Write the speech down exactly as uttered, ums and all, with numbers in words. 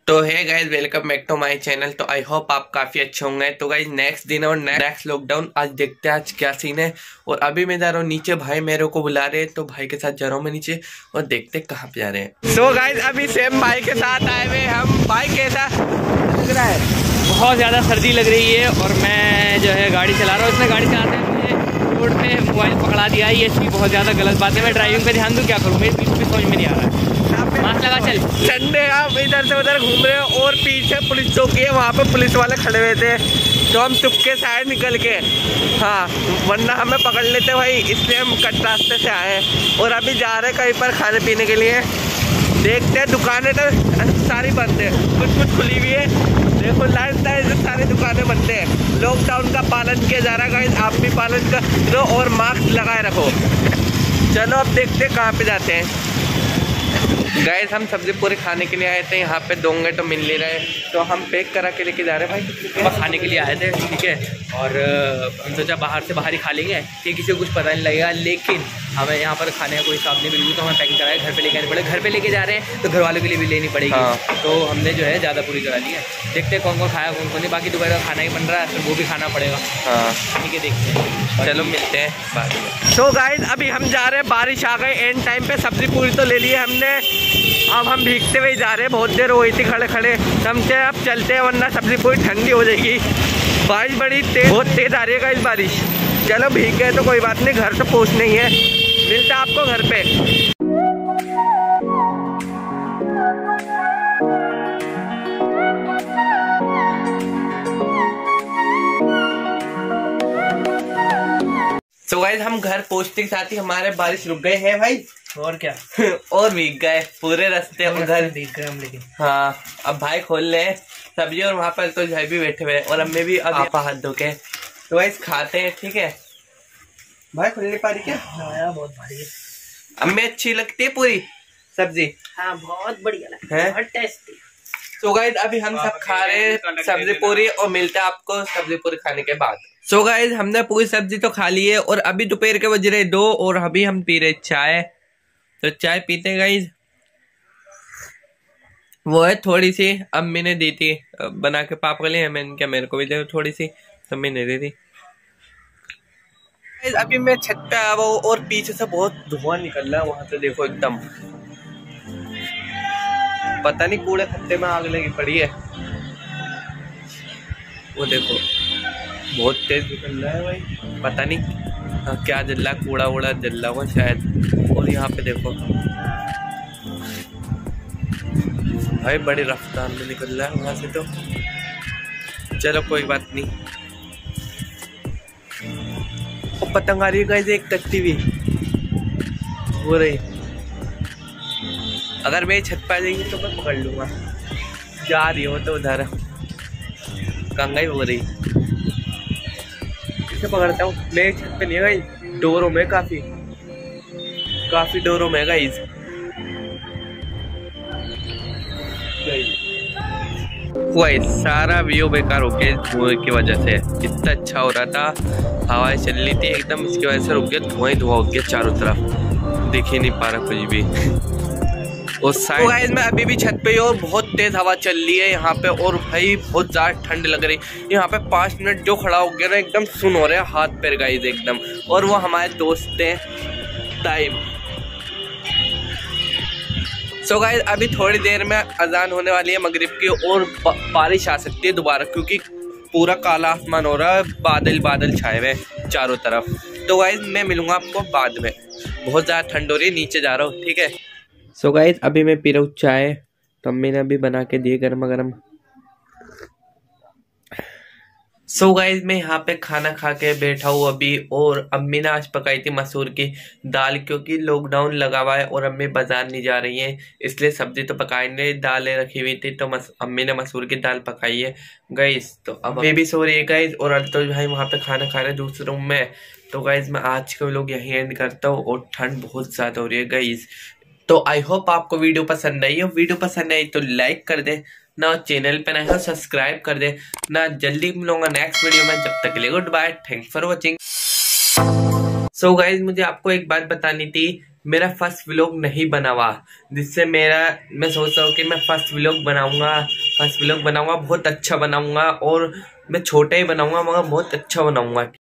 तो है guys, welcome back to my channel. तो आई होप आप काफी अच्छे होंगे। तो गाइज नेक्स्ट दिन और नेक्स्ट लॉकडाउन, आज देखते हैं आज क्या सीन है। और अभी मैं जा रहा हूँ नीचे, भाई मेरे को बुला रहे हैं तो भाई के साथ जा रहा हूँ मैं नीचे और देखते कहाँ पे जा रहे हैं। सो गाइज अभी सेम भाई के साथ आए हुए हम। भाई कैसा लग रहा है? बहुत ज़्यादा सर्दी लग रही है और मैं जो है गाड़ी चला रहा हूँ। इसमें गाड़ी चलाते हैं मुझे रोड पे मोबाइल पकड़ा दिया है। ये चीज़ बहुत ज़्यादा गलत बात है। मैं ड्राइविंग पे ध्यान दूँ, क्या करूँ मेरे बीच में समझ में नहीं आ रहा है। मास्क लगा चल। संडे आप इधर से उधर घूम रहे हो और पीछे पुलिस चौकी है, वहाँ पे पुलिस वाले खड़े हुए थे तो हम चुपके साइड निकल के, हाँ वरना हमें पकड़ लेते भाई, इसलिए हम कट रास्ते से आए हैं। और अभी जा रहे हैं कहीं पर खाने पीने के लिए। देखते हैं, दुकानें तो सारी बंद है, कुछ कुछ खुली हुई है। देखो लाइन लाइन से सारी दुकानें बंद है। लॉकडाउन का पालन किया जा रहा है, आप भी पालन करो और मास्क लगाए रखो। चलो अब देखते हैं कहाँ पे जाते हैं। गाइस हम सब्जी पूरी खाने के लिए आए थे, यहाँ पे दोंगे तो मिल नहीं रहे तो हम पैक करा के लेके जा रहे हैं भाई। हम खाने के लिए आए थे, ठीक है, और हम सोचा बाहर से बाहर ही खा लेंगे कि किसी को कुछ पता नहीं लगेगा। लेकिन हमें यहाँ पर खाने का कोई हिसाब नहीं मिली तो हमें पैकिंग कराया, घर पे लेके आने पड़े। घर पे लेके जा रहे हैं तो घर वालों के लिए भी लेनी पड़ेगी। हाँ। तो हमने जो है ज़्यादा पूरी करा ली है। देखते हैं कौन कौन खाया कौन कौन नहीं। बाकी दोपहर का खाना ही बन रहा है तो वो भी खाना पड़ेगा। हाँ ठीक है, देखते हैं, चलो मिलते हैं बाद में। तो गाइस अभी हम जा रहे हैं, बारिश आ गई एंड टाइम पे। सब्जी पूरी तो ले ली है हमने, अब हम भीगते हुए जा रहे हैं। बहुत देर हो गई थी खड़े खड़े, समझे अब चलते हैं वरना सब्जी पूरी ठंडी हो जाएगी। बारिश बड़ी तेज, बहुत तेज आ रही है गाइस बारिश। चलो भीग गए तो कोई बात नहीं, घर तो पहुँचना ही है। मिलता आपको घर पे। तो गाइस हम घर पहुँचते के साथ ही हमारे बारिश रुक गए हैं भाई। और क्या और भीग गए पूरे रास्ते और घर भीग गए हम। लेकिन हाँ अब भाई खोल ले सब्जी और वहाँ पर तो भाई भी बैठे हुए हैं और अम्मी भी अब आपा हाथ धो के। तो गाइस खाते हैं, ठीक है। भाई खुल नहीं पा रही क्या? हाँ बहुत भारी है। अम्मी अच्छी लगती है पूरी सब्जी? हाँ बहुत बढ़िया लगता है, बहुत टेस्टी। तो गाइस अभी हम सब खा रहे हैं सब्जी पूरी और मिलते हैं आपको सब्जी पूरी खाने के बाद। सो गाइस हमने पूरी सब्जी तो खा ली है और अभी दोपहर के बज रहे दो और अभी हम पी रहे चाय। तो चाय पीते गाइस, वो है थोड़ी सी अम्मी ने दी थी बना के पापा के लिए, मैंने क्या मेरे को भी दे थोड़ी सी, तो मैंने दे दी। अभी मैं छत पे आया हूँ और पीछे से बहुत धुआं निकल रहा है वहां से। देखो एकदम पता नहीं कूड़े खत्ते में आग लगी पड़ी है। वो देखो बहुत तेज निकल रहा है भाई, पता नहीं हाँ, क्या जल रहा, कूड़ा वूड़ा जल रहा हुआ शायद। और यहाँ पे देखो भाई बड़ी रफ्तार में निकल रहा है वहां से। तो चलो कोई बात नहीं। और पतंग आ रही है गाइस, एक कटती हुई हो रही। अगर मैं छत पर आ जाएंगी तो मैं पकड़ लूंगा। जा रही हो तो उधर कंगाई हो रही, इसे पकड़ता हूँ। मैं छत पे नहीं है गाइस, डोरों में काफी काफी डोरों में गाइस। वही सारा व्यू बेकार हो गया धुएं की वजह से। इतना अच्छा हो रहा था, हवाएं चल रही थी एकदम, इसकी वजह से रुक गया, धुआं ही धुआं हो गया चारों तरफ, दिख ही नहीं पा रहा कुछ भी। और साइड गाइस मैं अभी भी छत पे ही और बहुत तेज हवा चल रही है यहाँ पे और भाई बहुत ज्यादा ठंड लग रही है। यहाँ पे पाँच मिनट जो खड़ा हो गया ना एकदम सुन हो रहे हैं हाथ पैर गाइस एकदम। और वो हमारे दोस्त हैं टाइम। सो गाइस अभी थोड़ी देर में अजान होने वाली है मगरिब की और बारिश आ सकती है दोबारा, क्योंकि पूरा काला आसमान हो रहा है, बादल बादल छाए हुए चारों तरफ। तो गाइस मैं मिलूंगा आपको बाद में, बहुत ज़्यादा ठंड हो रही है, नीचे जा रहा हूँ, ठीक है। सो गाइस अभी मैं पी रहा हूँ चाय, तो अम्मी ने अभी बना के दी गर्मा गर्म। सो so गाइज मैं यहाँ पे खाना खा के बैठा हूँ अभी, और अम्मी ने आज पकाई थी मसूर की दाल, क्योंकि लॉकडाउन लगा हुआ है और अम्मी बाजार नहीं जा रही है, इसलिए सब्जी तो पकाई नहीं, दालें रखी हुई थी तो मस, अम्मी ने मसूर की दाल पकाई है गाइज। तो अब मैं भी सो रही है गाइज और अल्तोष भाई वहाँ पे खाना खा रहे हैं दूसरे रूम में। तो गाइज मैं आज के लोग यही एंड करता हूँ और ठंड बहुत ज़्यादा हो रही है गाइज। तो आई होप आपको वीडियो पसंद आई हो। वीडियो पसंद आई तो लाइक कर दे ना, चैनल पे नया हो सब्सक्राइब कर दे ना। जल्दी मिलूंगा नेक्स्ट वीडियो में, जब तक के लिए good bye, thanks for watching. So guys मुझे आपको एक बात बतानी थी मेरा फर्स्ट व्लॉग नहीं बना हुआ, जिससे मेरा मैं सोच रहा हूँ कि मैं फर्स्ट व्लॉग बनाऊंगा फर्स्ट व्लॉग बनाऊंगा बहुत अच्छा बनाऊंगा, और मैं छोटा ही बनाऊंगा मगर बहुत अच्छा बनाऊंगा।